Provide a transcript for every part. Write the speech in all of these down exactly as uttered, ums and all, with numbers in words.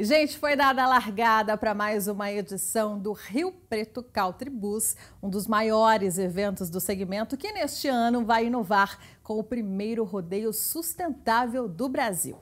E, gente, foi dada a largada para mais uma edição do Rio Preto Country Bus, um dos maiores eventos do segmento que neste ano vai inovar com o primeiro rodeio sustentável do Brasil.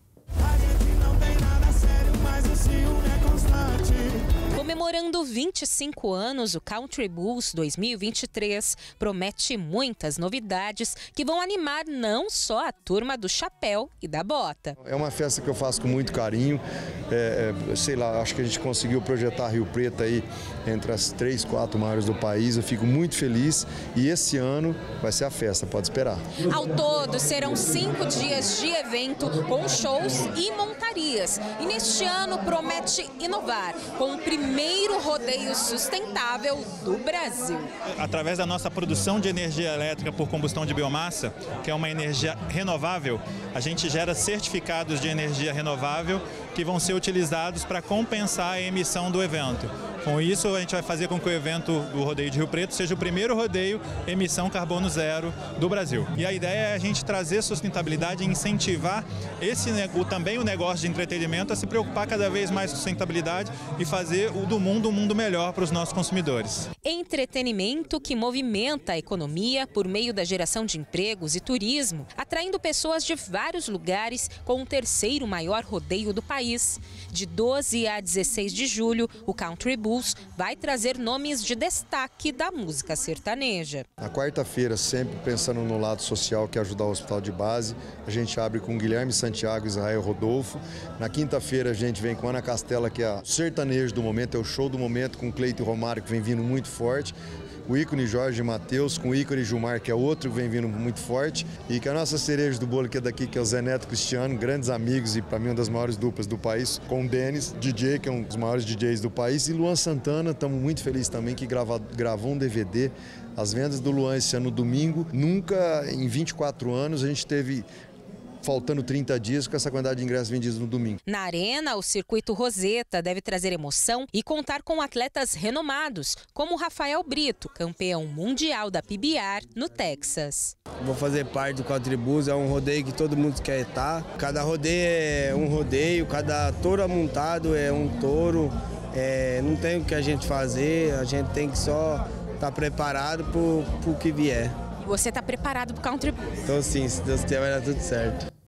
A gente não tem nada sério, mas o ciúme é constante. Comemorando vinte e cinco anos, o Country Bus dois mil e vinte e três promete muitas novidades que vão animar não só a turma do chapéu e da bota. É uma festa que eu faço com muito carinho, é, é, sei lá, acho que a gente conseguiu projetar Rio Preto aí entre as três, quatro maiores do país, eu fico muito feliz e esse ano vai ser a festa, pode esperar. Ao todo serão cinco dias de evento com shows e montarias e neste ano promete inovar com o primeiro primeiro rodeio sustentável do Brasil. Através da nossa produção de energia elétrica por combustão de biomassa, que é uma energia renovável, a gente gera certificados de energia renovável que vão ser utilizados para compensar a emissão do evento. Com isso, a gente vai fazer com que o evento do Rodeio de Rio Preto seja o primeiro rodeio emissão carbono zero do Brasil. E a ideia é a gente trazer sustentabilidade e incentivar esse, o, também o negócio de entretenimento a se preocupar cada vez mais com sustentabilidade e fazer o do mundo um mundo melhor para os nossos consumidores. Entretenimento que movimenta a economia por meio da geração de empregos e turismo, atraindo pessoas de vários lugares com o terceiro maior rodeio do país. De doze a dezesseis de julho, o Country Bus vai trazer nomes de destaque da música sertaneja. Na quarta-feira, sempre pensando no lado social, que é ajudar o hospital de base, a gente abre com Guilherme Santiago e Israel Rodolfo. Na quinta-feira a gente vem com Ana Castela, que é o sertanejo do momento, é o show do momento, com Cleito e Romário, que vem vindo muito forte. O ícone Jorge Mateus, com o ícone Gilmar, que é outro que vem vindo muito forte. E que a nossa cereja do bolo que é daqui, que é o Zé Neto Cristiano, grandes amigos e para mim uma das maiores duplas do país, com o Denis, D J, que é um dos maiores D Js do país, e Luan Santana, estamos muito felizes também, que grava, gravou um D V D. As vendas do Luan esse ano, domingo, nunca em vinte e quatro anos a gente teve faltando trinta dias com essa quantidade de ingressos vendidos no domingo. Na arena, o circuito Roseta deve trazer emoção e contar com atletas renomados, como Rafael Brito, campeão mundial da P B R no Texas. Vou fazer parte do Country Bus, é um rodeio que todo mundo quer estar. Cada rodeio é um rodeio, cada touro amontado é um touro. É, não tem o que a gente fazer, a gente tem que só estar preparado para o que vier. Você está preparado para o Country Bus? Então sim, se Deus quiser vai dar tudo certo.